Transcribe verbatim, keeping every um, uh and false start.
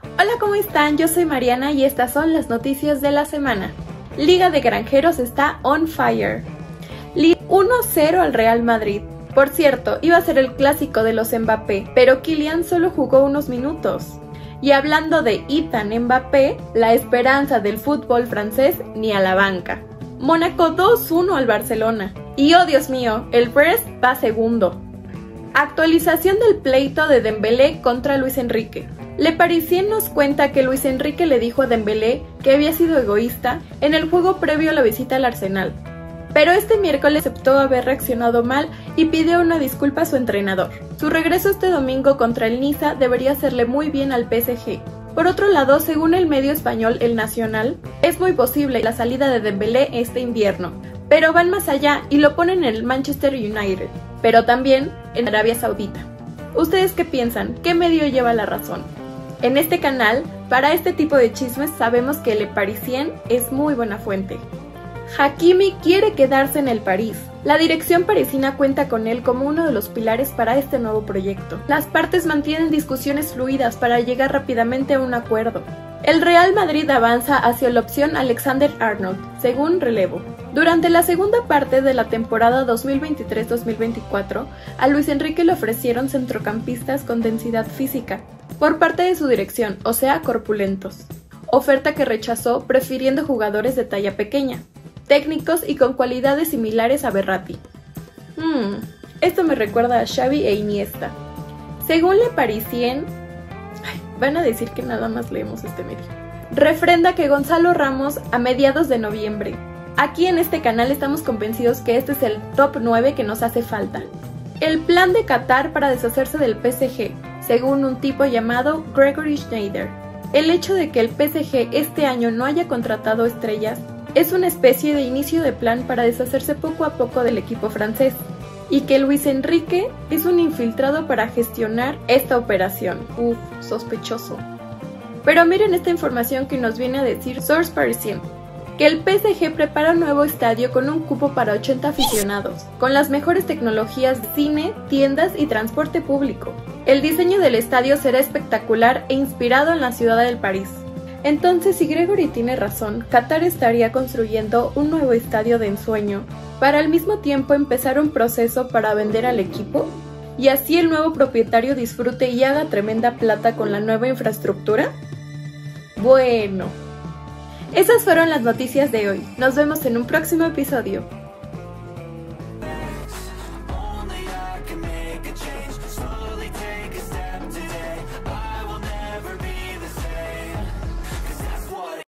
Hola, ¿cómo están? Yo soy Mariana y estas son las noticias de la semana. Liga de Granjeros está on fire. uno cero al Real Madrid. Por cierto, iba a ser el clásico de los Mbappé, pero Kylian solo jugó unos minutos. Y hablando de Ethan Mbappé, la esperanza del fútbol francés ni a la banca. Mónaco dos uno al Barcelona. Y oh Dios mío, el Brest va segundo. Actualización del pleito de Dembélé contra Luis Enrique. Le Parisien nos cuenta que Luis Enrique le dijo a Dembélé que había sido egoísta en el juego previo a la visita al Arsenal. Pero este miércoles aceptó haber reaccionado mal y pidió una disculpa a su entrenador. Su regreso este domingo contra el Niza debería hacerle muy bien al P S G. Por otro lado, según el medio español El Nacional, es muy posible la salida de Dembélé este invierno, pero van más allá y lo ponen en el Manchester United, pero también en Arabia Saudita. ¿Ustedes qué piensan? ¿Qué medio lleva la razón? En este canal, para este tipo de chismes sabemos que Le Parisien es muy buena fuente. Hakimi quiere quedarse en el París. La dirección parisina cuenta con él como uno de los pilares para este nuevo proyecto. Las partes mantienen discusiones fluidas para llegar rápidamente a un acuerdo. El Real Madrid avanza hacia la opción Alexander-Arnold, según Relevo. Durante la segunda parte de la temporada dos mil veintitrés dos mil veinticuatro, a Luis Enrique le ofrecieron centrocampistas con densidad física, por parte de su dirección, o sea, corpulentos. Oferta que rechazó prefiriendo jugadores de talla pequeña, técnicos y con cualidades similares a Verratti. Hmm, esto me recuerda a Xavi e Iniesta. Según Le Parisien, ay, van a decir que nada más leemos este medio, refrenda que Gonzalo Ramos a mediados de noviembre. Aquí en este canal estamos convencidos que este es el top nueve que nos hace falta. El plan de Qatar para deshacerse del P S G, según un tipo llamado Gregory Schneider. El hecho de que el P S G este año no haya contratado estrellas es una especie de inicio de plan para deshacerse poco a poco del equipo francés, y que Luis Enrique es un infiltrado para gestionar esta operación. Uf, sospechoso. Pero miren esta información que nos viene a decir Source Parisien, que el P S G prepara un nuevo estadio con un cupo para ochenta aficionados, con las mejores tecnologías de cine, tiendas y transporte público. El diseño del estadio será espectacular e inspirado en la ciudad del París. Entonces, si Gregory tiene razón, Qatar estaría construyendo un nuevo estadio de ensueño para al mismo tiempo empezar un proceso para vender al equipo, y así el nuevo propietario disfrute y haga tremenda plata con la nueva infraestructura. Bueno, esas fueron las noticias de hoy. Nos vemos en un próximo episodio.